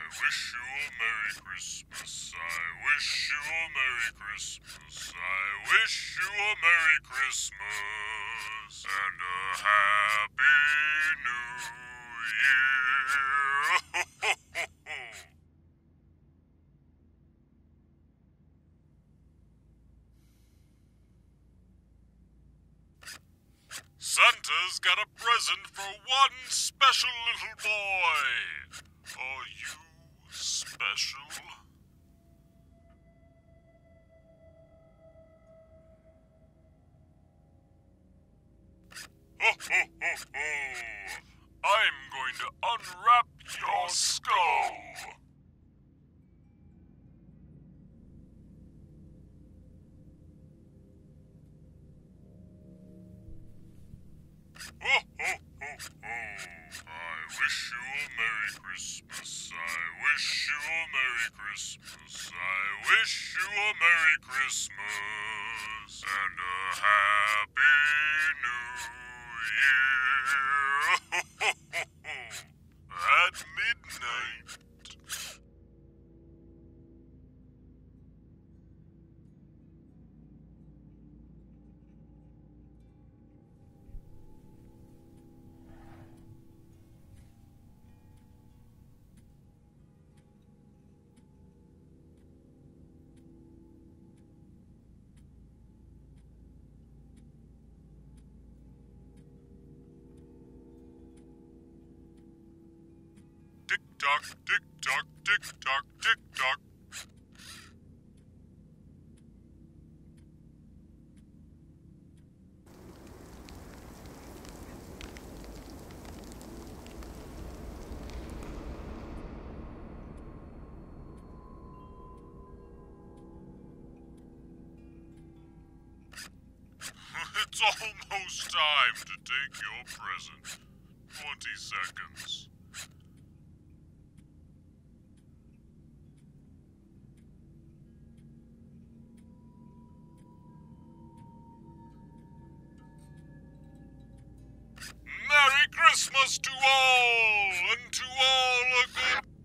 wish you a Merry Christmas. I wish you a Merry Christmas. I wish you a Merry Christmas and a Happy New Year. Santa's got a present for one special little boy. Are you special? Ho, ho, ho, ho! I'm going to unwrap your skull. Ho, ho, ho, ho! I wish you a Merry Christmas. I wish you a Merry Christmas. I wish you a Merry Christmas and a Happy New Year. At midnight. Tick-tock, tick-tock, tick-tock, tick-tock. It's almost time to take your present. 20 seconds. Merry Christmas to all, and to all a good